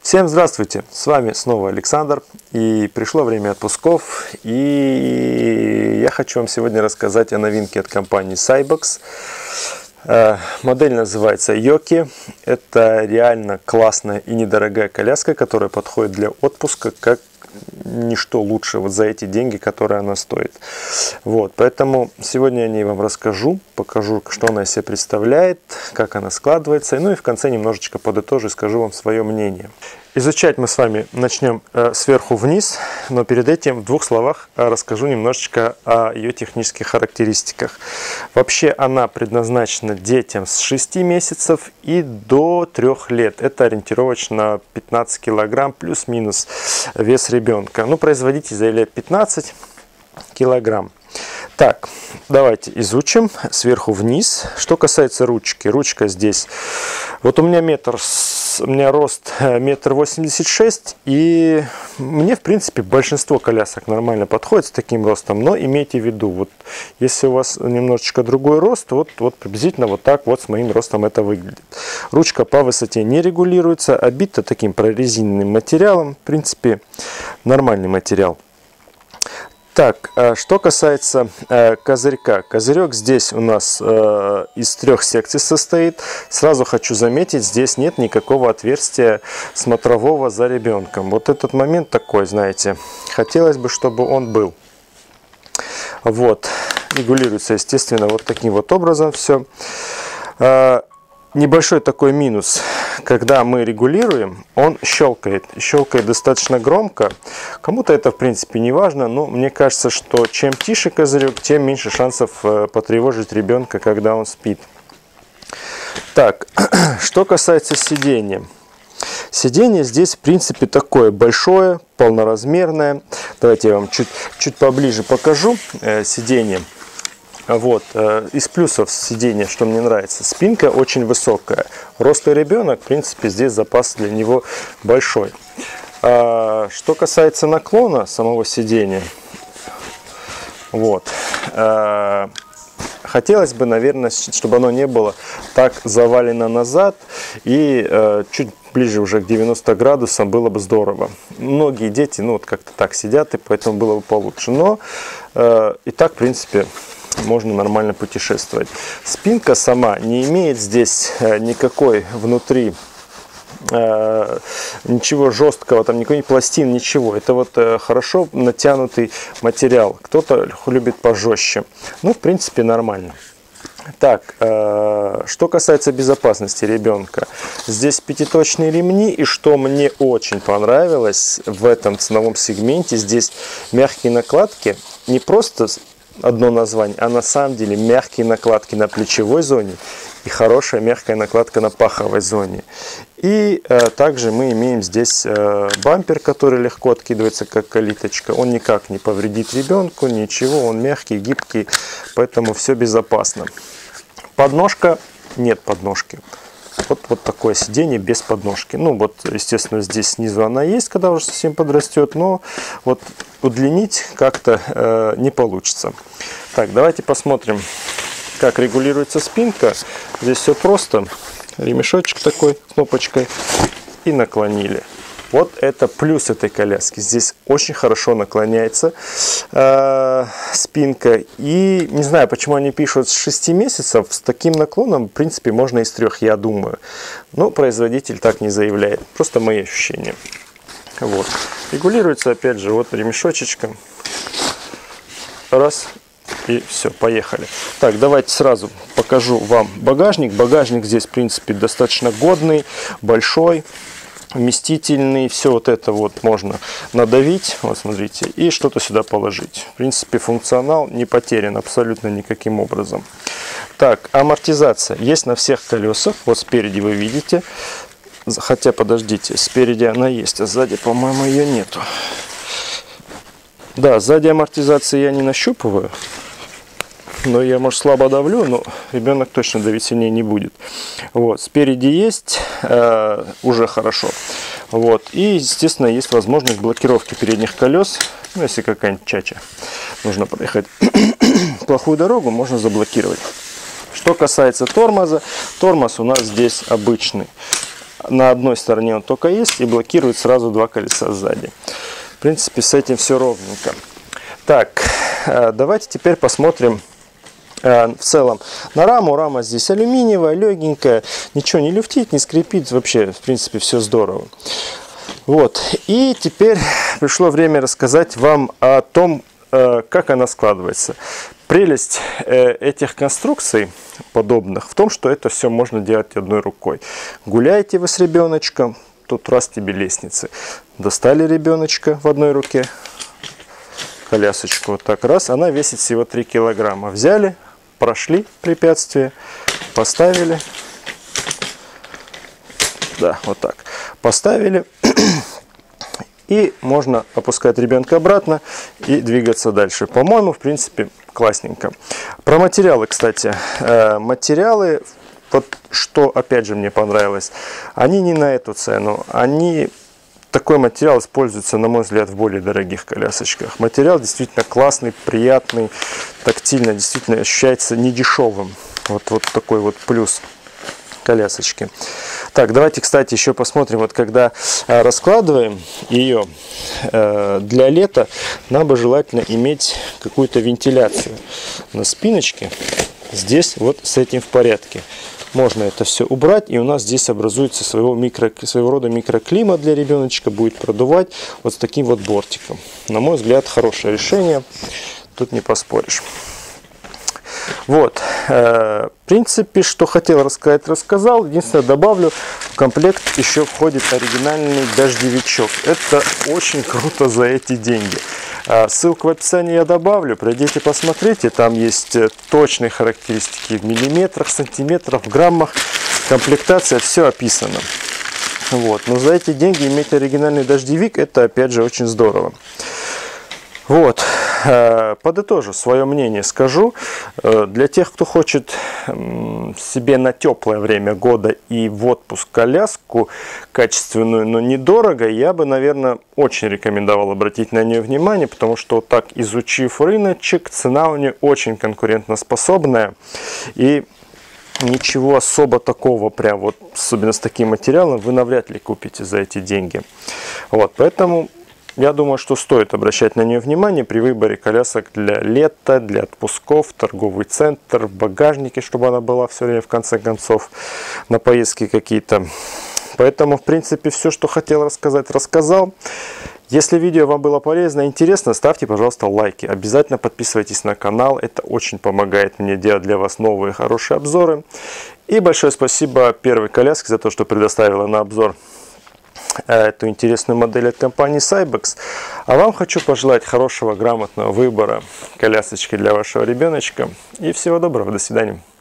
Всем здравствуйте! С вами снова Александр. И пришло время отпусков. И я хочу вам сегодня рассказать о новинке от компании Cybox. Модель называется Yoki. Это реально классная и недорогая коляска, которая подходит для отпуска как ничто лучше вот за эти деньги, которые она стоит. Вот, поэтому сегодня я о ней вам расскажу, покажу, что она из себя представляет, как она складывается, ну и в конце немножечко подытожу и скажу вам свое мнение. Изучать мы с вами начнем сверху вниз, но перед этим в двух словах расскажу немножечко о ее технических характеристиках. Вообще она предназначена детям с 6 месяцев и до 3 лет. Это ориентировочно 15 килограмм плюс-минус вес ребенка. Ну, производитель заявляет 15 килограмм. Так, давайте изучим сверху вниз. Что касается ручки. Ручка здесь. Вот у меня рост 1,86 м. И мне, в принципе, большинство колясок нормально подходит с таким ростом. Но имейте в виду, вот если у вас немножечко другой рост, вот приблизительно вот так вот с моим ростом это выглядит. Ручка по высоте не регулируется, обита таким прорезиненным материалом. В принципе, нормальный материал. Так, что касается козырька. Козырек здесь у нас из 3 секций состоит. Сразу хочу заметить, здесь нет никакого отверстия смотрового за ребенком. Вот этот момент такой, знаете, хотелось бы, чтобы он был. Вот, регулируется, естественно, вот таким вот образом все. Небольшой такой минус, когда мы регулируем, он щелкает. Щелкает достаточно громко. Кому-то это, в принципе, не важно, но мне кажется, что чем тише козырек, тем меньше шансов потревожить ребенка, когда он спит. Так, что касается сидения. Сиденье здесь, в принципе, такое большое, полноразмерное. Давайте я вам чуть поближе покажу сиденье. Вот, из плюсов сидения, что мне нравится, спинка очень высокая. Рослый ребенок, в принципе, здесь запас для него большой. Что касается наклона самого сидения, вот, хотелось бы, наверное, чтобы оно не было так завалено назад и чуть ближе уже к 90 градусам было бы здорово. Многие дети, ну, вот как-то так сидят, и поэтому было бы получше. Но и так, в принципе, можно нормально путешествовать. Спинка сама не имеет здесь никакой внутри ничего жесткого, там никакой пластин, ничего. Это вот хорошо натянутый материал. Кто-то любит пожестче. Ну, в принципе, нормально. Так, что касается безопасности ребенка. Здесь 5-точные ремни, и что мне очень понравилось в этом ценовом сегменте, здесь мягкие накладки, не просто одно название, а на самом деле мягкие накладки на плечевой зоне и хорошая мягкая накладка на паховой зоне. И также мы имеем здесь бампер, который легко откидывается как калиточка. Он никак не повредит ребенку, ничего, он мягкий, гибкий, поэтому все безопасно. Подножка, нет подножки. Вот такое сиденье без подножки. Ну вот, естественно, здесь снизу она есть, когда уже совсем подрастет, но вот удлинить как-то не получится. Так, давайте посмотрим, как регулируется спинка. Здесь все просто. Ремешочек такой, кнопочкой, и наклонили. Вот это плюс этой коляски. Здесь очень хорошо наклоняется спинка. И не знаю, почему они пишут с 6 месяцев. С таким наклоном, в принципе, можно и с 3, я думаю. Но производитель так не заявляет. Просто мои ощущения. Вот. Регулируется, опять же, вот ремешочечком. Раз. И все, поехали. Так, давайте сразу покажу вам багажник. Багажник здесь, в принципе, достаточно годный, большой, вместительный. Все вот это вот можно надавить, вот смотрите, и что-то сюда положить. В принципе, функционал не потерян абсолютно никаким образом. Так, амортизация есть на всех колесах. Вот спереди вы видите. Хотя, подождите, спереди она есть, а сзади, по-моему, ее нету. Да, сзади амортизации я не нащупываю. Но я, может, слабо давлю, но ребенок точно давить сильнее не будет. Вот, спереди есть, уже хорошо. Вот, и, естественно, есть возможность блокировки передних колес. Ну, если какая-нибудь чача нужно проехать плохую дорогу, можно заблокировать. Что касается тормоза, тормоз у нас здесь обычный. на одной стороне он только есть и блокирует сразу два колеса сзади. В принципе, с этим все ровненько. Так, давайте теперь посмотрим в целом на раму. Рама здесь алюминиевая, легенькая, ничего не люфтит, не скрипит, вообще, в принципе, все здорово. Вот, и теперь пришло время рассказать вам о том, как она складывается. Прелесть этих конструкций подобных в том, что это все можно делать одной рукой. Гуляете вы с ребеночком, тут раз тебе лестницы. Достали ребеночка в одной руке, колясочку вот так раз, она весит всего 3 килограмма. Взяли, прошли препятствие, поставили, да, вот так, поставили. И можно опускать ребенка обратно и двигаться дальше. По-моему, в принципе, классненько. Про материалы, кстати. Материалы, вот что опять же мне понравилось, они не на эту цену. Такой материал используется, на мой взгляд, в более дорогих колясочках. Материал действительно классный, приятный, тактильно, действительно ощущается недешевым. Вот такой вот плюс колясочки. Так, давайте, кстати, еще посмотрим, вот когда раскладываем ее для лета, нам бы желательно иметь какую-то вентиляцию на спиночке. Здесь вот с этим в порядке. Можно это все убрать, и у нас здесь образуется своего рода микроклимат для ребеночка, будет продувать вот с таким вот бортиком. На мой взгляд, хорошее решение, тут не поспоришь. Вот, в принципе, что хотел рассказать, рассказал. Единственное, добавлю, в комплект еще входит оригинальный дождевичок. Это очень круто за эти деньги. Ссылку в описании я добавлю, пройдите, посмотрите. Там есть точные характеристики в миллиметрах, сантиметрах, в граммах. Комплектация, все описано. Вот, но за эти деньги иметь оригинальный дождевик, это опять же очень здорово. Вот, подытожу свое мнение, скажу. Для тех, кто хочет себе на теплое время года и в отпуск коляску качественную, но недорого, я бы, наверное, очень рекомендовал обратить на нее внимание, потому что вот так, изучив рыночек, цена у нее очень конкурентоспособная. И ничего особо такого, прям вот, особенно с таким материалом, вы навряд ли купите за эти деньги. Вот, поэтому я думаю, что стоит обращать на нее внимание при выборе колясок для лета, для отпусков, торговый центр, в багажнике, чтобы она была все время, в конце концов, на поездки какие-то. Поэтому, в принципе, все, что хотел рассказать, рассказал. Если видео вам было полезно и интересно, ставьте, пожалуйста, лайки. Обязательно подписывайтесь на канал. Это очень помогает мне делать для вас новые хорошие обзоры. И большое спасибо первой коляске за то, что предоставила на обзор эту интересную модель от компании Cybex. А вам хочу пожелать хорошего, грамотного выбора колясочки для вашего ребеночка. И всего доброго. До свидания.